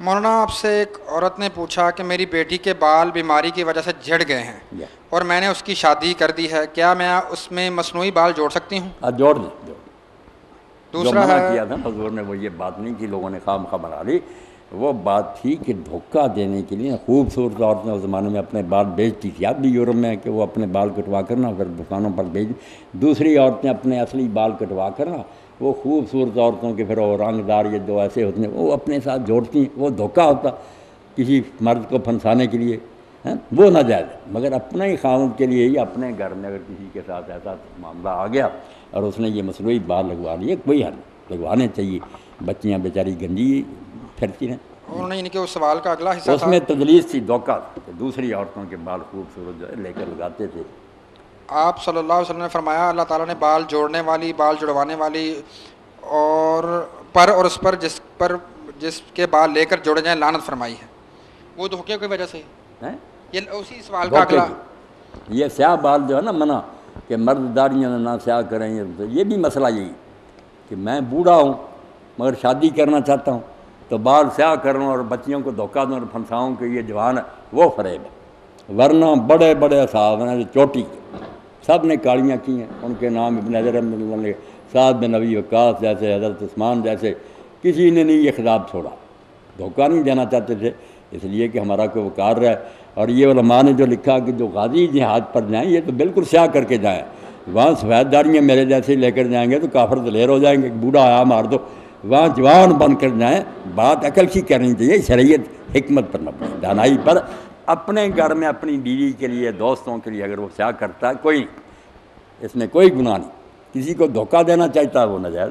مولانا آپ سے ایک عورت نے پوچھا کہ میری بیٹی کے بال بیماری کی وجہ سے جھڑ گئے ہیں اور میں نے اس کی شادی کر دی ہے، کیا میں اس میں مصنوعی بال جوڑ سکتی ہوں؟ جوڑ دیں. دوسرا منع ہے کیا تھا حضور نے وہ یہ بات نہیں کی، لوگوں نے خواہ بنا لی. وہ بات تھی کہ دھوکہ دینے کے لیے خوبصورت عورتیں اس زمانے میں اپنے بال بیچتی تھی. اب بھی یورپ میں کہ وہ اپنے بال کٹوا کر نا پھر دکانوں پر بیچ، دوسری عورتیں اپنے اصلی بال کٹوا کر نا وہ خوبصورت عورتوں کے پھر وہ رنگ دار یہ جو ایسے ہوتے ہیں وہ اپنے ساتھ جوڑتی ہیں. وہ دھوکہ ہوتا کسی مرد کو پھنسانے کے لیے، وہ ناجائز ہے. مگر اپنے ہی خاوند کے لیے ہی اپنے گھر میں اگر کسی کے ساتھ ایسا معاملہ آ گیا اور اس نے یہ مصنوعی بال لگوا لیے، کوئی حل لگوانے چاہیے. بچیاں بیچاری گنجی پھرتی ہیں. انہوں نے ان کے اس سوال کا اگلا حصہ اس میں تدلیس تھی، دھوکہ تھا. دوسری عورتوں کے بال خوبصورت جو ہے لے کر لگاتے تھے. آپ صلی اللہ علیہ وسلم نے فرمایا اللہ تعالیٰ نے بال جوڑنے والی، بال جڑوانے والی اور اس پر جس کے بال لے کر جوڑے جائیں لعنت فرمائی ہے. وہ دھوکے کی وجہ سے یہ اسی سوال کا اگلا. یہ سیاہ بال جو ہے نا منع کہ مرد داڑیاں نہ سیاہ کریں. یہ بھی مسئلہ یہی کہ میں بوڑھا ہوں مگر شادی کرنا چاہتا ہوں تو بال سیاہ کروں اور بچیوں کو دھوکہ دوں اور پھنساؤں کہ یہ جوان ہے، وہ فریب ہے. ورنہ بڑے بڑے صاحب ہیں چوٹی سب نے کالیاں کی ہیں، ان کے نام ابن حجر نے، سعد بن ابی وقاص جیسے، حضرت عثمان جیسے، کسی نے نہیں یہ خطاب چھوڑا. دھوکہ نہیں دینا چاہتے تھے اس لیے کہ ہمارا کوئی وقار رہے. اور یہ علماء نے جو لکھا کہ جو غازی جہاد پر جائیں یہ تو بالکل سیاہ کر کے جائیں. وہاں سفید داڑیاں میرے جیسے لے کر جائیں گے تو کافر دلیر ہو جائیں گے، بوڑھا آیا مار دو. وہاں جوان بن کر جائیں. بات عقل کی کرنی چاہیے، شریعت حکمت پر مبنی، دانائی پر. اپنے گھر میں اپنی بیوی کے لیے، دوستوں کے لیے اگر وہ سیاہ کرتا ہے کوئی اس میں کوئی گناہ نہیں. کسی کو دھوکہ دینا چاہتا ہے وہ ناجائز.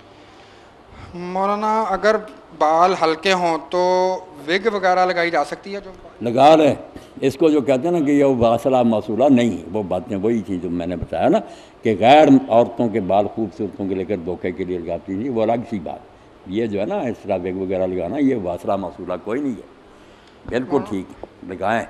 مولانا اگر بال ہلکے ہوں تو وگ وغیرہ لگائی جا سکتی ہے؟ جو لگا لیں. اس کو جو کہتے ہیں نا کہ یہ واصلہ موصولہ نہیں، وہ باتیں وہی چیز جو میں نے بتایا نا کہ غیر عورتوں کے بال خوبصورتوں کے لے کر دھوکے کے لیے لگاتی نہیں، وہ الگ سی بات. یہ جو ہے نا اس طرح وگ وغیرہ لگانا یہ واصلہ موصولہ کوئی نہیں ہے. بالکل ٹھیک ہے، لگائیں.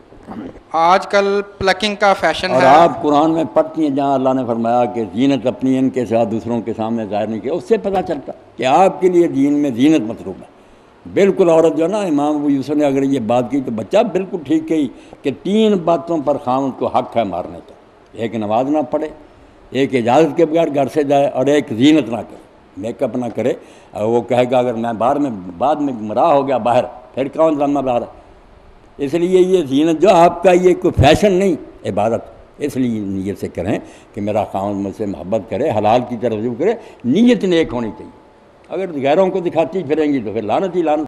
آج کل پلکنگ کا فیشن ہے. اور آپ قرآن میں پڑھتی ہیں جہاں اللہ نے فرمایا کہ زینت اپنی ان کے ساتھ دوسروں کے سامنے ظاہر نہیں کیا، اس سے پتہ چلتا کہ آپ کے لیے دین میں زینت مطلوب ہے. بالکل عورت جو ہے نا امام ابو یوسف نے اگر یہ بات کی تو بچہ بالکل ٹھیک کہی کہ 3 باتوں پر خاوند کو حق ہے مارنے کا. ایک نماز نہ پڑھے، ایک اجازت کے بغیر گھر سے جائے، اور ایک زینت نہ کرے، میک اپ نہ کرے. اور وہ کہے گا اگر میں بعد میں گمراہ ہو گیا باہر پھر کون ذمہ دار ہے. اس لیے یہ زینت جو آپ کا یہ کوئی فیشن نہیں، عبادت. اس لیے نیت سے کریں کہ میرا خاوند مجھ سے محبت کرے، حلال کی طرف رجوع کرے. نیت نیک ہونی چاہیے. اگر غیروں کو دکھاتی پھریں گی تو پھر لعنت ہی لعنت.